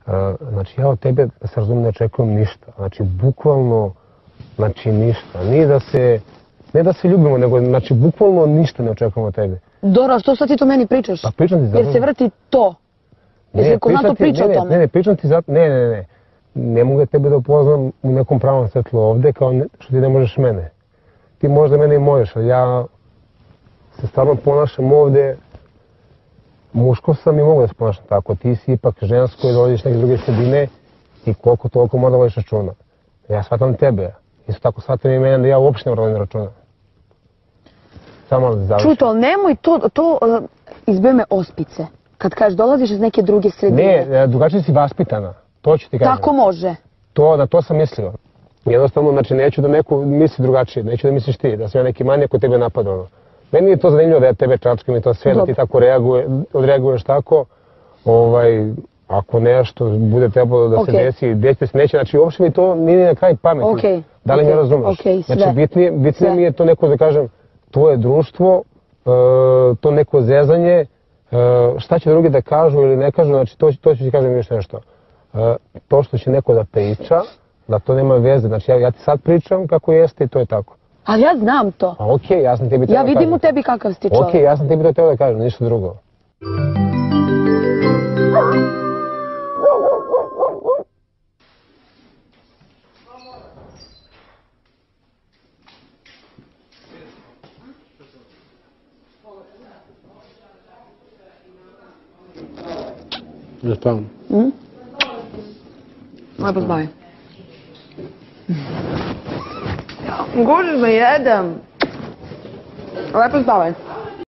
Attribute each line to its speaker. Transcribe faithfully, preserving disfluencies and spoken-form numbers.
Speaker 1: Znači, ja od tebe, da se razumijem, ne očekujem ništa. Znači, bukvalno, znači ništa. Nije da se, ne da se ljubimo, nego, znači, bukvalno ništa ne očekujem od tebe.
Speaker 2: Dobro, a što sad ti to meni pričaš?
Speaker 1: Pa pričam ti zato...
Speaker 2: Jer se vrti to. Jer se konstantno priča o tome.
Speaker 1: Ne, ne, pričam ti zato... Ne, ne, ne. Ne mogu tebe da upoznam u nekom pravom svetlu ovde, kao što ti ne možeš mene. Ti možda mene i možeš, ali ja se stvarno ponašam ovde, muško sam i mogu da se ponašam tako. Ti si ipak žensko i dolaziš neke druge sredine i koliko toliko mora da voliš računa. Ja shvatam tebe, isto tako shvatam i mene da ja uopšte ne volim računa. Samo malo da završim.
Speaker 2: Čuto, ali nemoj to, to izbije me ospice. Kad kažeš dolaziš iz neke druge sredine.
Speaker 1: Ne, drugačije si vaspitana. To ću ti kažem.
Speaker 2: Tako može.
Speaker 1: To, na to sam mislio. Jednostavno, znači, neću da neko misli drugačije, neću da misliš ti, da sam ja neki manijak koji tebe napada. Meni je to zanimljivo da ja tebe čačkam i to sve, da ti tako odreaguješ tako. Ako nešto bude trebalo da se desi, desi se neće, znači, uopšte mi to nije na kraj pameti. Da li me razumeš? Znači, bitnije mi je to neko da kažem, to je društvo, to neko zezanje, šta će drugi da kažu ili ne kažu, znači, to ću ti kažem još nešto. To što će neko da priča, da to nema veze. Znači, ja ti sad pričam kako jeste i to je tako.
Speaker 2: Ali ja znam to.
Speaker 1: A okej, ja sam tebi teo da kažem.
Speaker 2: Ja vidim u tebi kakav si čovjek.
Speaker 1: Okej, ja sam tebi to teo da kažem, ništa drugo. Ne spavam.
Speaker 2: Lepo spavaj. Gužiš me, jedem. Lepo spavaj.